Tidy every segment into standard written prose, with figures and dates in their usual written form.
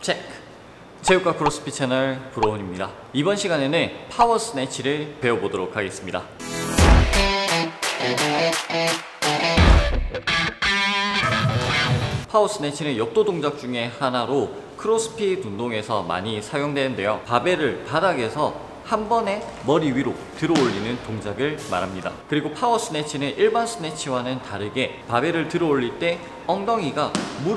체크! 체육과 크로스핏 채널 브로운입니다. 이번 시간에는 파워 스네치를 배워보도록 하겠습니다. 파워 스네치는 역도 동작 중에 하나로 크로스핏 운동에서 많이 사용되는데요. 바벨을 바닥에서 한 번에 머리 위로 들어 올리는 동작을 말합니다. 그리고 파워 스네치는 일반 스네치와는 다르게 바벨을 들어 올릴 때 엉덩이가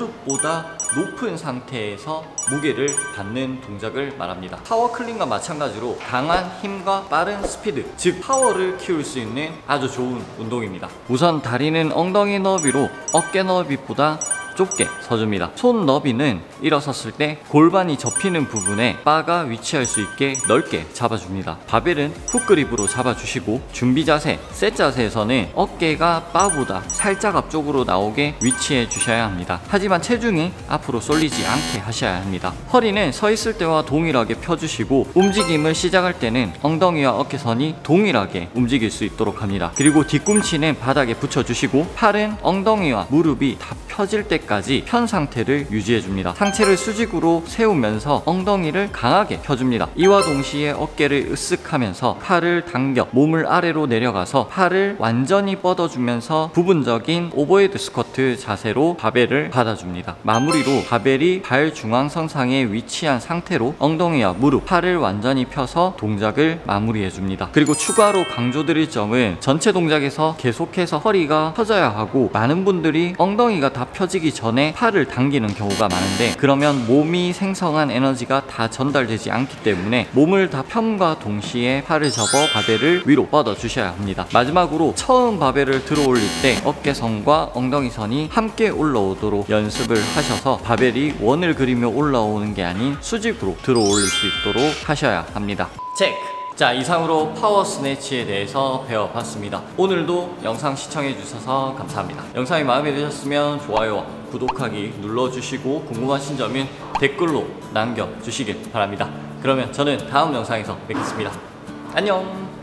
무릎보다 높은 상태에서 무게를 받는 동작을 말합니다. 파워 클린과 마찬가지로 강한 힘과 빠른 스피드, 즉 파워를 키울 수 있는 아주 좋은 운동입니다. 우선 다리는 엉덩이 너비로 어깨 너비보다 좁게 서줍니다. 손 너비는 일어섰을 때 골반이 접히는 부분에 바가 위치할 수 있게 넓게 잡아줍니다. 바벨은 훅 그립으로 잡아주시고 준비 자세, 셋 자세에서는 어깨가 바보다 살짝 앞쪽으로 나오게 위치해 주셔야 합니다. 하지만 체중이 앞으로 쏠리지 않게 하셔야 합니다. 허리는 서 있을 때와 동일하게 펴주시고 움직임을 시작할 때는 엉덩이와 어깨선이 동일하게 움직일 수 있도록 합니다. 그리고 뒤꿈치는 바닥에 붙여주시고 팔은 엉덩이와 무릎이 다 펴질 때까지 편 상태를 유지해줍니다. 상체를 수직으로 세우면서 엉덩이를 강하게 펴줍니다. 이와 동시에 어깨를 으쓱하면서 팔을 당겨 몸을 아래로 내려가서 팔을 완전히 뻗어주면서 부분적인 오버헤드 스쿼트 자세로 바벨을 받아줍니다. 마무리로 바벨이 발 중앙선상에 위치한 상태로 엉덩이와 무릎, 팔을 완전히 펴서 동작을 마무리해줍니다. 그리고 추가로 강조드릴 점은 전체 동작에서 계속해서 허리가 펴져야 하고, 많은 분들이 엉덩이가 다 펴지기 전에 팔을 당기는 경우가 많은데, 그러면 몸이 생성한 에너지가 다 전달되지 않기 때문에 몸을 다 펴과 동시에 팔을 접어 바벨을 위로 뻗어 주셔야 합니다. 마지막으로 처음 바벨을 들어 올릴 때 어깨선과 엉덩이선이 함께 올라오도록 연습을 하셔서 바벨이 원을 그리며 올라오는 게 아닌 수직으로 들어 올릴 수 있도록 하셔야 합니다. 체크! 자, 이상으로 파워 스네치에 대해서 배워봤습니다. 오늘도 영상 시청해주셔서 감사합니다. 영상이 마음에 드셨으면 좋아요와 구독하기 눌러주시고, 궁금하신 점은 댓글로 남겨주시길 바랍니다. 그러면 저는 다음 영상에서 뵙겠습니다. 안녕!